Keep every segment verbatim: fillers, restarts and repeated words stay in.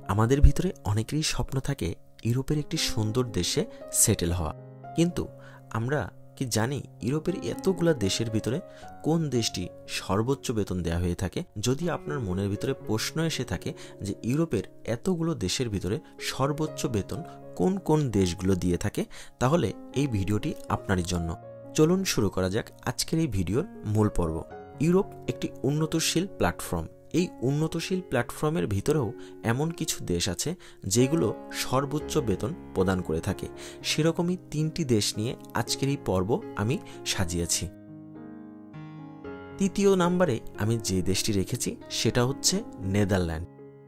আমাদের ভিতরে অনেকেরই স্বপ্ন থাকে ইউরোপের একটি সুন্দর দেশে সেটেল হওয়া, কিন্তু আমরা কি জানি ইউরোপের এতগুলা দেশের ভিতরে কোন দেশটি সর্বোচ্চ বেতন দেওয়া হয়ে থাকে? যদি আপনার মনের ভিতরে প্রশ্ন এসে থাকে যে ইউরোপের এতগুলো দেশের ভিতরে সর্বোচ্চ বেতন কোন কোন দেশগুলো দিয়ে থাকে, তাহলে এই ভিডিওটি আপনারই জন্য। চলুন শুরু করা যাক আজকের এই ভিডিওর মূল পর্ব। ইউরোপ একটি উন্নতশীল প্ল্যাটফর্ম। এই উন্নতশীল প্ল্যাটফর্মের ভিতরেও এমন কিছু দেশ আছে যেগুলো সর্বোচ্চ বেতন প্রদান করে থাকে। সেরকমই তিনটি দেশ নিয়ে আজকের এই পর্ব আমি সাজিয়েছি। তৃতীয় নম্বরে আমি যে দেশটি রেখেছি সেটা হচ্ছে নেদারল্যান্ড।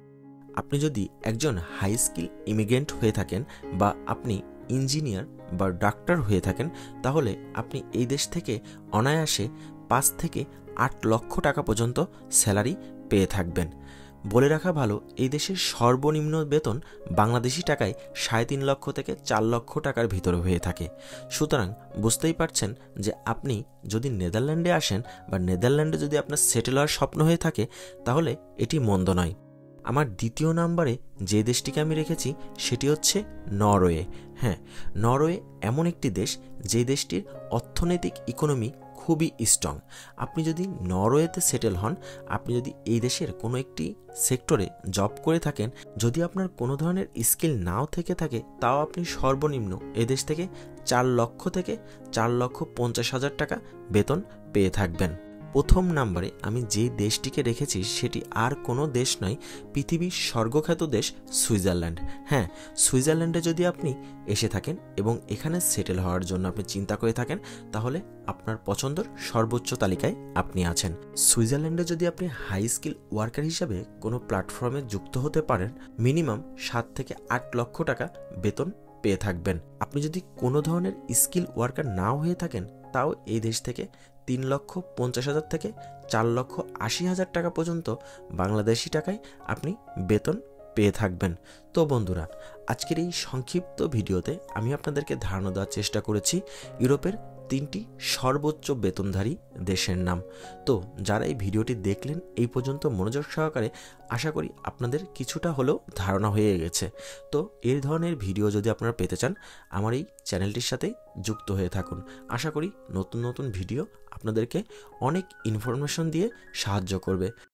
আপনি যদি একজন হাই স্কিল ইমিগ্রেন্ট হয়ে থাকেন বা আপনি ইঞ্জিনিয়ার বা ডাক্তার হয়ে থাকেন, তাহলে আপনি এই দেশ থেকে অনায়াসে পাঁচ থেকে আট লক্ষ টাকা পর্যন্ত স্যালারি পেয়ে থাকবেন। বলে রাখা ভালো, এই দেশের সর্বনিম্ন বেতন বাংলাদেশি টাকায় সাড়ে তিন লক্ষ থেকে চার লক্ষ টাকার ভিতরে হয়ে থাকে। সুতরাং বুঝতেই পারছেন যে আপনি যদি নেদারল্যান্ডে আসেন বা নেদারল্যান্ডে যদি আপনার সেটেল হওয়ার স্বপ্ন হয়ে থাকে, তাহলে এটি মন্দ নয়। আমার দ্বিতীয় নম্বরে যে দেশটিকে আমি রেখেছি সেটি হচ্ছে নরওয়ে। হ্যাঁ, নরওয়ে এমন একটি দেশ যে দেশটির অর্থনৈতিক ইকোনমি খুবই স্ট্রং। আপনি যদি নরওয়েতে সেটেল হন, আপনি যদি এই দেশের কোনো একটি সেক্টরে জব করে থাকেন, যদি আপনার কোনো ধরনের স্কিল নাও থেকে থাকে, তাও আপনি সর্বনিম্ন এ দেশ থেকে চার লক্ষ থেকে চার লক্ষ পঞ্চাশ হাজার টাকা বেতন পেয়ে থাকবেন। প্রথম নম্বরে আমি যে দেশটিকে রেখেছি সেটি আর কোনো দেশ নয়, পৃথিবীর স্বর্গখ্যাত দেশ সুইজারল্যান্ড। হ্যাঁ, সুইজারল্যান্ডে যদি আপনি এসে থাকেন এবং এখানে সেটেল হওয়ার জন্য আপনি চিন্তা করে থাকেন, তাহলে আপনার পছন্দের সর্বোচ্চ তালিকায় আপনি আছেন। সুইজারল্যান্ডে যদি আপনি হাই স্কিল ওয়ার্কার হিসাবে কোনো প্ল্যাটফর্মে যুক্ত হতে পারেন, মিনিমাম সাত থেকে আট লক্ষ টাকা বেতন পেয়ে থাকবেন। আপনি যদি কোনো ধরনের স্কিল ওয়ার্কার নাও হয়ে থাকেন, তাও এই দেশ থেকে তিন লক্ষ পঞ্চাশ হাজার থেকে চার লক্ষ আশি হাজার টাকা পর্যন্ত বাংলাদেশি টাকায় আপনি বেতন পেয়ে থাকবেন। তো বন্ধুরা, আজকের এই সংক্ষিপ্ত ভিডিওতে আমি আপনাদেরকে ধারণা দেওয়ার চেষ্টা করেছি ইউরোপের তিনটি সর্বোচ্চ বেতনধারী দেশের নাম। তো যারা এই ভিডিওটি দেখলেন এই পর্যন্ত মনোযোগ সহকারে, আশা করি আপনাদের কিছুটা হলেও ধারণা হয়ে গেছে। তো এই ধরনের ভিডিও যদি আপনারা পেতে চান, আমার এই চ্যানেলটির সাথে যুক্ত হয়ে থাকুন। আশা করি নতুন নতুন ভিডিও আপনাদেরকে অনেক ইনফরমেশন দিয়ে সাহায্য করবে।